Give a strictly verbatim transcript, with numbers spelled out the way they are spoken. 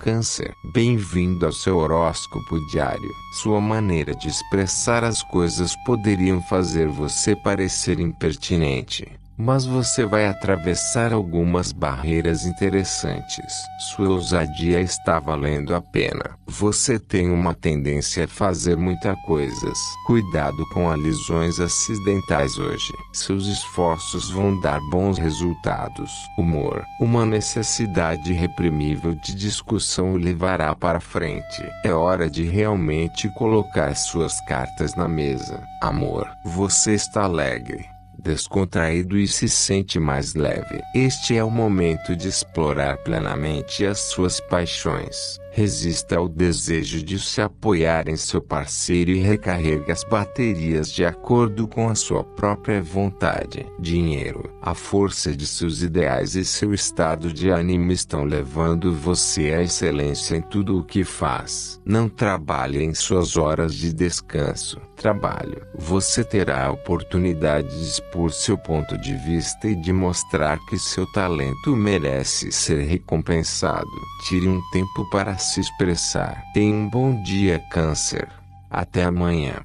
Câncer. Bem-vindo ao seu horóscopo diário. Sua maneira de expressar as coisas poderiam fazer você parecer impertinente, mas você vai atravessar algumas barreiras interessantes. Sua ousadia está valendo a pena. Você tem uma tendência a fazer muitas coisas. Cuidado com alisões acidentais hoje. Seus esforços vão dar bons resultados. Humor. Uma necessidade irreprimível de discussão o levará para frente. É hora de realmente colocar suas cartas na mesa. Amor. Você está alegre, descontraído e se sente mais leve. Este é o momento de explorar plenamente as suas paixões. Resista ao desejo de se apoiar em seu parceiro e recarregue as baterias de acordo com a sua própria vontade. Dinheiro. A força de seus ideais e seu estado de ânimo estão levando você à excelência em tudo o que faz. Não trabalhe em suas horas de descanso. Trabalho. Você terá a oportunidade de expor seu ponto de vista e de mostrar que seu talento merece ser recompensado. Tire um tempo para se expressar. Tenha um bom dia, Câncer. Até amanhã.